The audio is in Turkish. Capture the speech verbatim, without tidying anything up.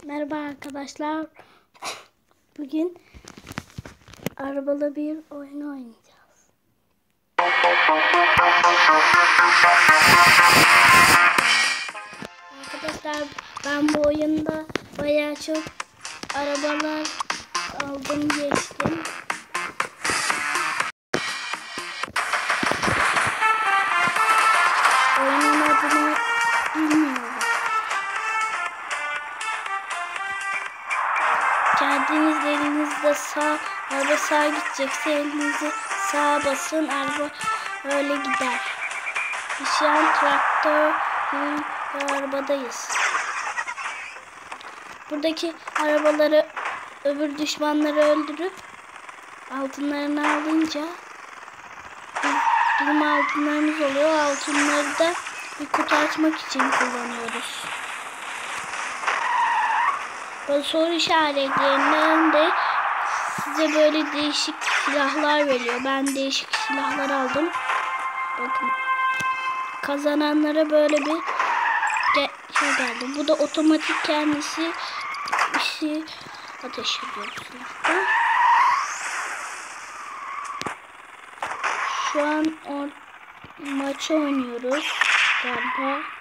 Merhaba arkadaşlar. Bugün arabalı bir oyun oynayacağız. Arkadaşlar ben bu oyunda bayağı çok arabalar aldım geçtim. Oyunun adını bilmiyorum. Kendiniz elinizde sağ, araba sağa gidecekse elinizi sağa basın, araba öyle gider. Biz şu an traktör bir arabadayız. Buradaki arabaları, öbür düşmanları öldürüp altınlarını alınca bizim altınlarımız oluyor. Altınları da bir kutu açmak için kullanıyoruz. Bu soru işaretlerinden de size böyle değişik silahlar veriyor. Ben değişik silahlar aldım. Bakın. Kazananlara böyle bir şey geldi. Bu da otomatik kendisi işi ateş ediyor silahta. Şu an o maçı oynuyoruz galiba.